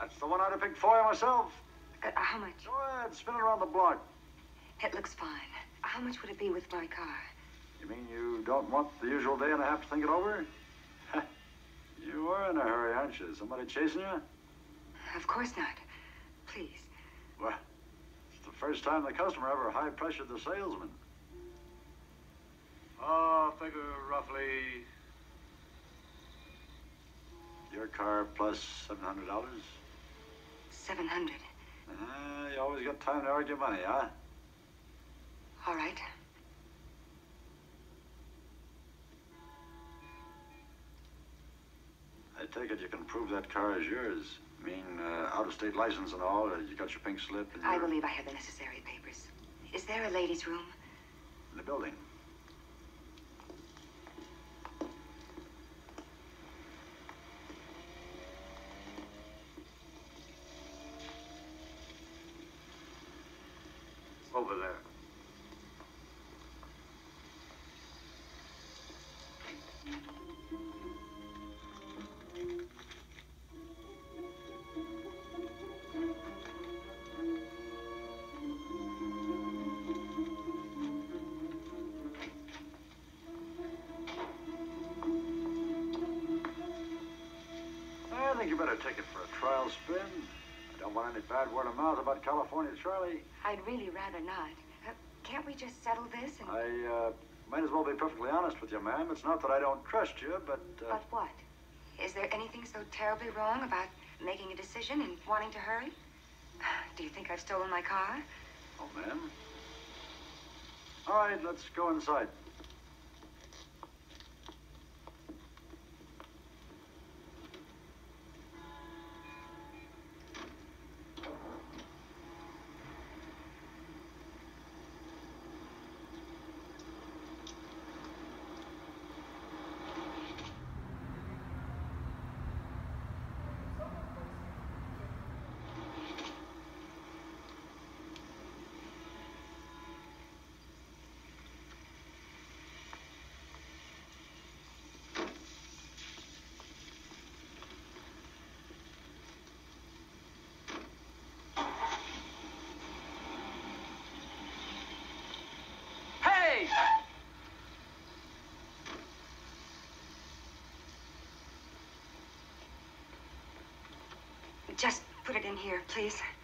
That's the one I'd have picked for you myself. How much? Go ahead, spin it around the block. It looks fine. How much would it be with my car? You mean you don't want the usual day and a half to think it over? You are in a hurry, aren't you? Somebody chasing you? Of course not. Please. Well, it's the first time the customer ever high-pressured the salesman. Figure roughly... Your car plus $700? $700. You always got time to argue money, huh? All right. I take it you can prove that car is yours. I mean, out-of-state license and all. You got your pink slip and I believe I have the necessary papers. Is there a ladies' room? in the building. Over there. I think you better take it for a trial spin. I don't want any bad word of mouth about California Charlie. I'd really rather not. Can't we just settle this and... I might as well be perfectly honest with you, ma'am. It's not that I don't trust you, but... But what? Is there anything so terribly wrong about making a decision and wanting to hurry? Do you think I've stolen my car? Oh, ma'am. All right, let's go inside. Just put it in here, please.